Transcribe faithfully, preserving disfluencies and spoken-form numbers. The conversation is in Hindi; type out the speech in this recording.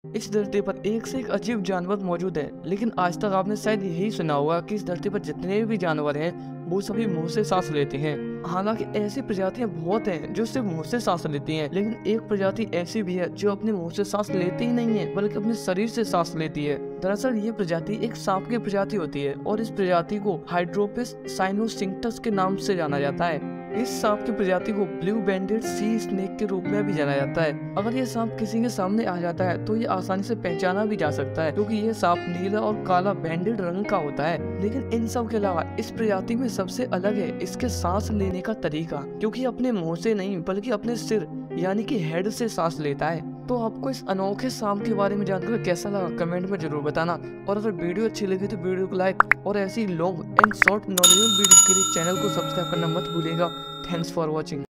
इस धरती पर एक से एक अजीब जानवर मौजूद है, लेकिन आज तक आपने शायद यही सुना होगा कि इस धरती पर जितने भी जानवर हैं वो सभी मुंह से सांस लेते हैं। हालांकि ऐसी प्रजातियां बहुत हैं जो सिर्फ मुंह से सांस लेती हैं, लेकिन एक प्रजाति ऐसी भी है जो अपने मुंह से सांस लेती ही नहीं है बल्कि अपने शरीर से सांस लेती है। दरअसल ये प्रजाति एक सांप की प्रजाति होती है और इस प्रजाति को हाइड्रोपिस साइनोसिंक्टस के नाम से जाना जाता है। इस सांप की प्रजाति को ब्लू बैंडेड सी स्नेक के रूप में भी जाना जाता है। अगर ये सांप किसी के सामने आ जाता है तो ये आसानी से पहचाना भी जा सकता है, क्योंकि ये सांप नीला और काला बैंडेड रंग का होता है। लेकिन इन सब के अलावा इस प्रजाति में सबसे अलग है इसके सांस लेने का तरीका, क्योंकि अपने मुंह से नहीं बल्कि अपने सिर यानी कि हेड से सांस लेता है। तो आपको इस अनोखे सांप के बारे में जानकर कैसा लगा कमेंट में जरूर बताना, और अगर वीडियो अच्छी लगी तो वीडियो को लाइक और ऐसी long and short knowledgeable video के लिए चैनल को सब्सक्राइब करना मत भूलिएगा। Thanks for watching.